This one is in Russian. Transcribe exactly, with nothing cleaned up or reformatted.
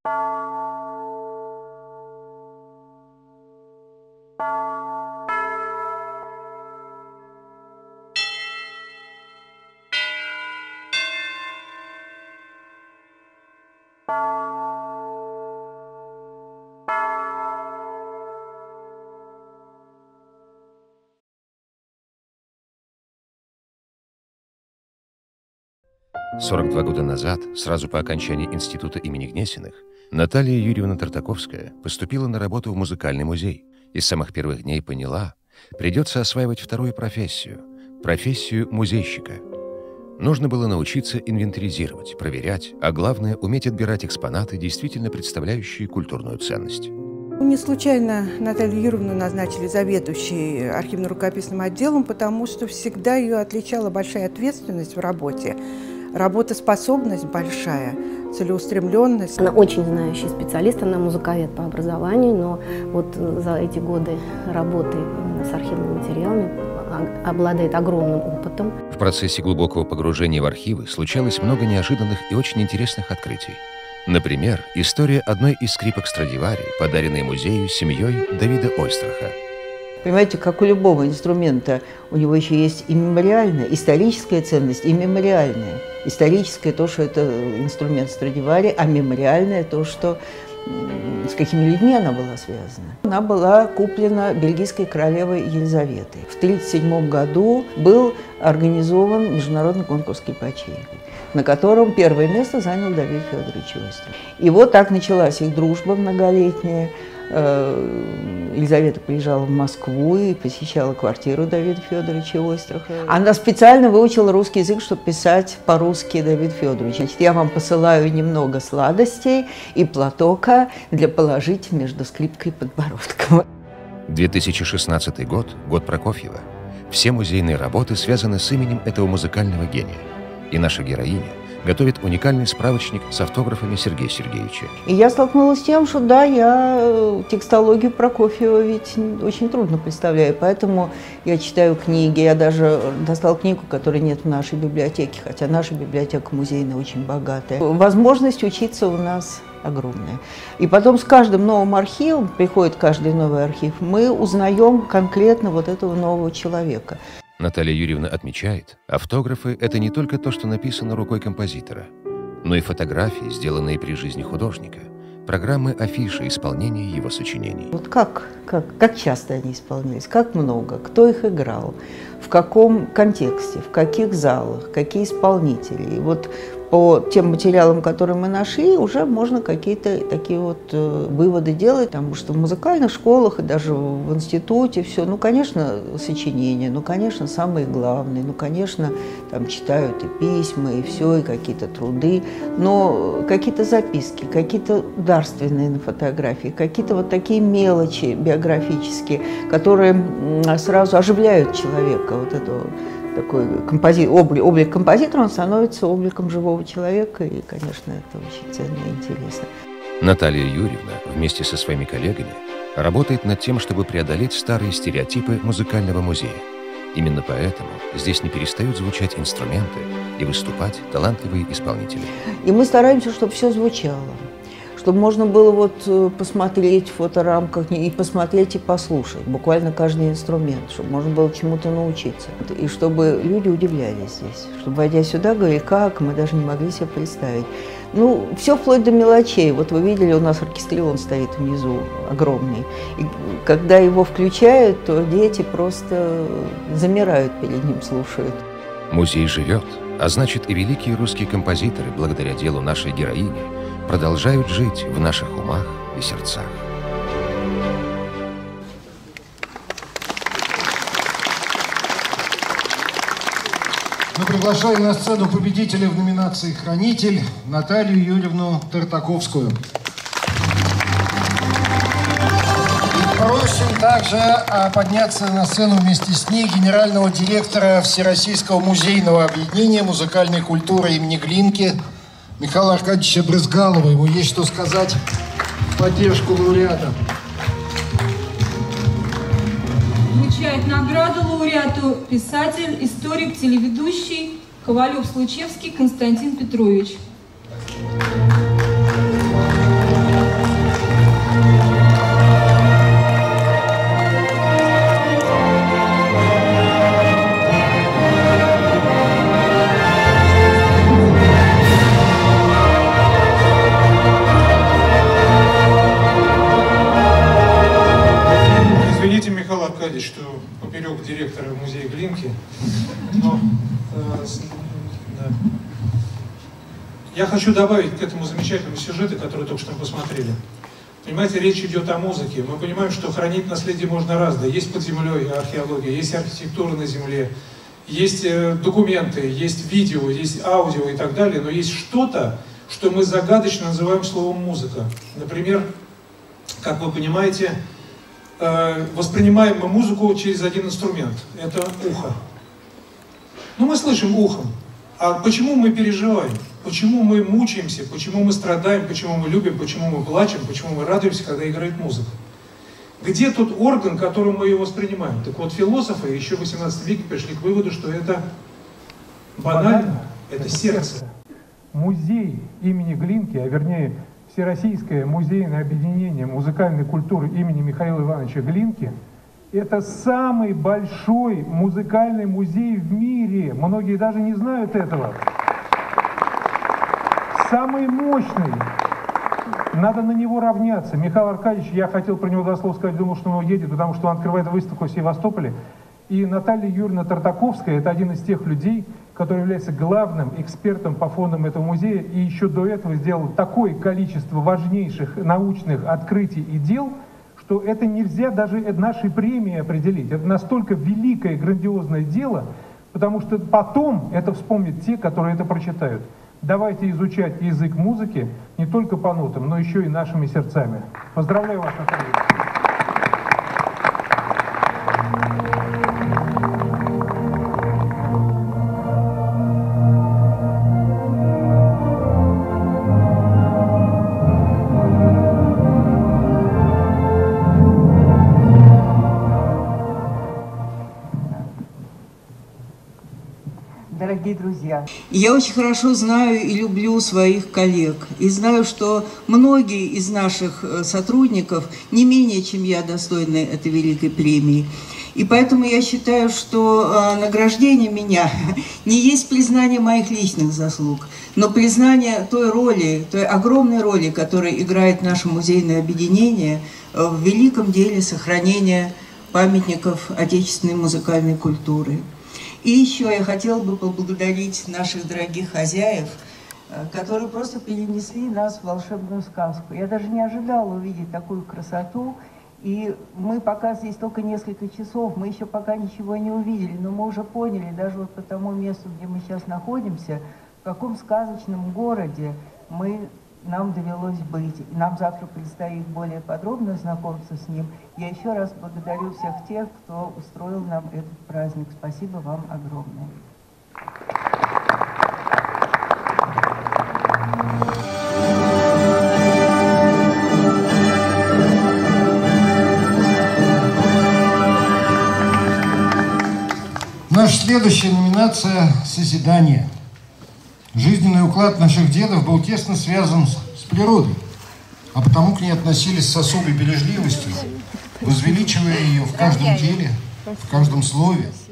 сорок два года назад, сразу по окончании института имени Гнесиных, Наталья Юрьевна Тартаковская поступила на работу в музыкальный музей и с самых первых дней поняла, придется осваивать вторую профессию – профессию музейщика. Нужно было научиться инвентаризировать, проверять, а главное – уметь отбирать экспонаты, действительно представляющие культурную ценность. Не случайно Наталью Юрьевну назначили заведующей архивно-рукописным отделом, потому что всегда ее отличала большая ответственность в работе, работоспособность большая, целеустремленность. Она очень знающий специалист, она музыковед по образованию, но вот за эти годы работы с архивными материалами обладает огромным опытом. В процессе глубокого погружения в архивы случалось много неожиданных и очень интересных открытий. Например, история одной из скрипок Страдивари, подаренной музею семьей Давида Ойстраха. Понимаете, как у любого инструмента, у него еще есть и мемориальная, историческая ценность, и мемориальная. Историческая – то, что это инструмент Страдивари, а мемориальная – то, что с какими людьми она была связана. Она была куплена бельгийской королевой Елизаветой. В тысяча девятьсот тридцать седьмом году был организован международный конкурс скрипачей, на котором первое место занял Давид Федорович Ойстрах. И вот так началась их дружба многолетняя. Елизавета приезжала в Москву и посещала квартиру Давида Федоровича Ойстраха. Она специально выучила русский язык, чтобы писать по-русски Давид Федорович. Значит, я вам посылаю немного сладостей и платока для положить между скрипкой и подбородком. две тысячи шестнадцатый год – год Прокофьева. Все музейные работы связаны с именем этого музыкального гения. И наша героиня готовит уникальный справочник с автографами Сергея Сергеевича. И я столкнулась с тем, что да, я текстологию Прокофьева ведь очень трудно представляю, поэтому я читаю книги, я даже достала книгу, которой нет в нашей библиотеке, хотя наша библиотека музейная очень богатая. Возможность учиться у нас огромная. И потом с каждым новым архивом, приходит каждый новый архив, мы узнаем конкретно вот этого нового человека. Наталья Юрьевна отмечает, автографы – это не только то, что написано рукой композитора, но и фотографии, сделанные при жизни художника, программы афиши исполнения его сочинений. Вот как, как, как часто они исполнялись, как много, кто их играл, в каком контексте, в каких залах, какие исполнители. И вот по тем материалам, которые мы нашли, уже можно какие-то такие вот э, выводы делать, потому что в музыкальных школах и даже в институте все, ну, конечно, сочинения, ну, конечно, самые главные, ну, конечно, там читают и письма, и все, и какие-то труды, но какие-то записки, какие-то дарственные на фотографии, какие-то вот такие мелочи биографические, которые сразу оживляют человека, вот этого. Такой компози... облик, облик композитора, он становится обликом живого человека, и, конечно, это очень ценно и интересно. Наталья Юрьевна вместе со своими коллегами работает над тем, чтобы преодолеть старые стереотипы музыкального музея. Именно поэтому здесь не перестают звучать инструменты и выступать талантливые исполнители. И мы стараемся, чтобы все звучало, чтобы можно было вот посмотреть в фоторамках и посмотреть и послушать буквально каждый инструмент, чтобы можно было чему-то научиться. И чтобы люди удивлялись здесь, чтобы, войдя сюда, говорили, как, мы даже не могли себе представить. Ну, все вплоть до мелочей. Вот вы видели, у нас оркестрион стоит внизу, огромный. И когда его включают, то дети просто замирают перед ним, слушают. Музей живет, а значит и великие русские композиторы, благодаря делу нашей героини, продолжают жить в наших умах и сердцах. Мы приглашаем на сцену победителя в номинации «Хранитель» Наталью Юрьевну Тартаковскую. И просим также подняться на сцену вместе с ней генерального директора Всероссийского музейного объединения музыкальной культуры имени Глинки Михаила Аркадьевича Брызгалова. Ему есть что сказать в поддержку лауреата. Вручает награду лауреату писатель, историк, телеведущий Ковалев-Случевский Константин Петрович. что поперек директора музея Глинки, но э, с, да. Я хочу добавить к этому замечательному сюжету, который только что мы посмотрели. Понимаете, речь идет о музыке. Мы понимаем, что хранить наследие можно разное. Есть под землей археология, есть архитектура на земле, есть э, документы, есть видео, есть аудио и так далее, но есть что-то, что мы загадочно называем словом «музыка». Например, как вы понимаете, э, воспринимаем мы музыку через один инструмент. Это ухо. Ну, мы слышим ухом. А почему мы переживаем? Почему мы мучаемся? Почему мы страдаем? Почему мы любим? Почему мы плачем? Почему мы радуемся, когда играет музыка? Где тот орган, которым мы ее воспринимаем? Так вот, философы еще в восемнадцатом веке пришли к выводу, что это банально, это сердце. Музей имени Глинки, а вернее Всероссийское музейное объединение музыкальной культуры имени Михаила Ивановича Глинки, это самый большой музыкальный музей в мире. Многие даже не знают этого. Самый мощный. Надо на него равняться. Михаил Аркадьевич, я хотел про него два слова сказать, думал, что он уедет, потому что он открывает выставку в Севастополе. И Наталья Юрьевна Тартаковская – это один из тех людей, который является главным экспертом по фондам этого музея, и еще до этого сделал такое количество важнейших научных открытий и дел, что это нельзя даже нашей премии определить. Это настолько великое, грандиозное дело, потому что потом это вспомнят те, которые это прочитают. Давайте изучать язык музыки не только по нотам, но еще и нашими сердцами. Поздравляю вас, Наталья. Дорогие друзья, я очень хорошо знаю и люблю своих коллег. И знаю, что многие из наших сотрудников не менее, чем я, достойны этой великой премии. И поэтому я считаю, что награждение меня не есть признание моих личных заслуг, но признание той роли, той огромной роли, которую играет наше музейное объединение в великом деле сохранения памятников отечественной музыкальной культуры. И еще я хотела бы поблагодарить наших дорогих хозяев, которые просто перенесли нас в волшебную сказку. Я даже не ожидала увидеть такую красоту. И мы пока здесь только несколько часов, мы еще пока ничего не увидели, но мы уже поняли, даже вот по тому месту, где мы сейчас находимся, в каком сказочном городе мы, нам довелось быть. И нам завтра предстоит более подробно знакомиться с ним. Я еще раз благодарю всех тех, кто устроил нам этот праздник. Спасибо вам огромное. Наша следующая номинация – «Созидание». Жизненный уклад наших дедов был тесно связан с природой, а потому к ней относились с особой бережливостью, возвеличивая ее в каждом деле, в каждом слове,